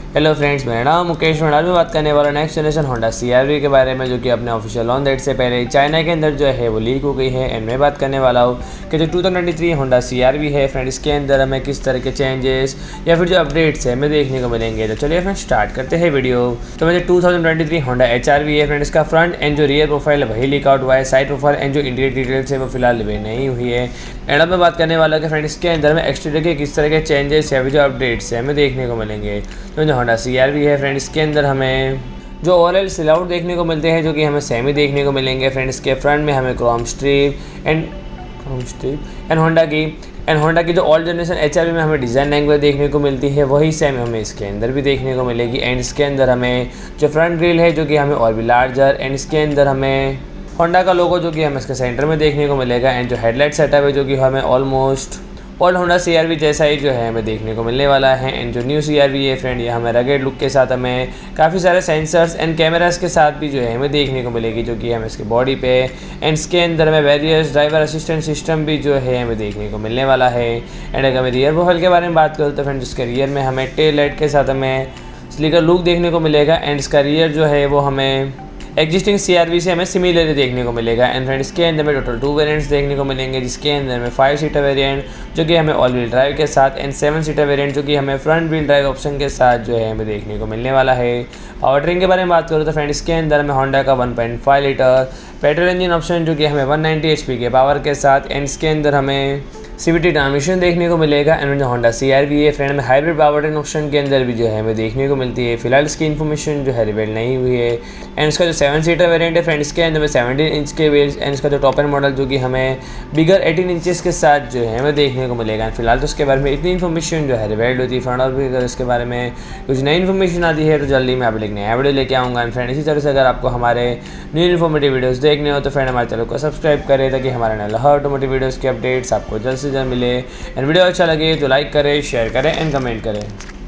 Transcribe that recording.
Hello friends, मेरा नाम मुकेश और आज मैं बात करने वाला नेक्स्ट जनरेशन होंडा CR-V के बारे में, जो कि अपने ऑफिशियल लॉन्च डेट से पहले चाइना के अंदर जो है वो लीक हो गई है। एंड मैं बात करने वाला हूँ कि जो 2023 होंडा CR-V है फ्रेंड, इसके अंदर हमें किस तरह के चेंजेस या फिर जो अपडेट्स है हमें देखने को मिलेंगे। तो चलिए फ्रेंड स्टार्ट करते हैं वीडियो। तो मुझे 2023 होंडा HR-V है फ्रेंड, इसका फ्रंट एंड जो रियर प्रोफाइल वही लीक आउट हुआ है। साइड प्रोफाइल एंड जो इंटीरियर डिटेल्स है वो फिलहाल रिवील नहीं हुई है। एंड अब मैं बात करने वाला कि फ्रेंड इसके अंदर में एक्सटीरियर के किस तरह के चेंजेस या फिर जो अपडेट्स है हमें देखने को मिलेंगे। तो जो होंडा CR-V है फ्रेंड, इसके अंदर हमें जो ओवरऑल सिलआउट देखने को मिलते हैं, जो कि हमें सेमी देखने को मिलेंगे फ्रेंड। इसके फ्रंट में हमें क्रोम स्ट्रिप एंड होंडा की जो ओल्ड जनरेशन HR-V में हमें डिज़ाइन लैंग्वेज देखने को मिलती है, वही सेम हमें इसके अंदर भी देखने को मिलेगी। एंड इसके अंदर हमें जो फ्रंट ग्रिल है जो कि हमें और भी लार्जर, एंड इसके अंदर हमें होंडा का लोगो जो कि हमें इसके सेंटर में देखने को मिलेगा। एंड जो हेडलाइट सेटअप है जो कि हमें ऑलमोस्ट ओल्ड होंडा CR-V जैसा ही जो है हमें देखने को मिलने वाला है। एंड जो न्यू CR-V है फ्रेंड, ये हमें रगेड लुक के साथ हमें काफ़ी सारे सेंसर्स एंड कैमरास के साथ भी जो है हमें देखने को मिलेगी, जो कि हमें इसके बॉडी पे एंड इसके अंदर हमें वेरियस ड्राइवर असिस्टेंट सिस्टम भी जो है हमें देखने को मिलने वाला है। एंड अगर मैं रियर प्रोफाइल के बारे में बात करूँ तो फ्रेंड, जिसके रियर में हमें टेल लाइट के साथ हमें स्लीकर लुक देखने को मिलेगा। एंड इसका रियर जो है वो हमें एग्जिस्टिंग CR-V से हमें सिमिलरली देखने को मिलेगा। एंड फ्रेंड इसके अंदर में टोटल 2 वेरिएंट्स देखने को मिलेंगे, जिसके अंदर में 5 सीटर वेरिएंट जो कि हमें ऑल व्हील ड्राइव के साथ एंड 7 सीटर वेरिएंट जो कि हमें फ्रंट व्हील ड्राइव ऑप्शन के साथ जो है हमें देखने को मिलने वाला है। पावर ट्रेन के बारे में बात करूँ तो फ्रेंड, इसके अंदर हमें होंडा का 1.5 लीटर पेट्रोल इंजन ऑप्शन जो कि हमें 190 HP के पावर के साथ, एंड इसके अंदर हमें CVT ट्रांसमिशन देखने को मिलेगा। एंड जो होंडा CR-V है फ्रेंड में हाइब्रिड पावर ट्रेन ऑप्शन के अंदर भी जो है हमें देखने को मिलती है। फिलहाल इसकी इन्फॉर्मेशन जो है रिवील नहीं हुई है। एंड इसका जो 7 सीटर वेरिएंट है फ्रेंड, इसके अंदर में 17 इंच के व्हील्स, एंड इसका जो टॉप एंड मॉडल जो कि हमें बिगर 18 इंचेस के साथ जो है हमें देखने को मिलेगा। फिलहाल तो इसके बारे में इतनी इन्फॉर्मेशन जो है रिवील होती है फ्रेंड, और भी अगर इसके बारे में कुछ नई इन्फॉर्मेशन आती है तो जल्दी मैं आप लोग नया वीडियो लेके आऊँगा। एंड फ्रेंड इसी तरह से अगर आपको हमारे न्यू इन्फॉर्मेटिव वीडियोस देखने हो तो फ्रेंड हमारे चैनल को सब्सक्राइब करें, ताकि हमारे नए हर ऑटोमोटिव वीडियोस के अपडेट्स आपको जल्द से जल्द मिले। एंड वीडियो अच्छा लगे तो लाइक करें, शेयर करें एंड कमेंट करें।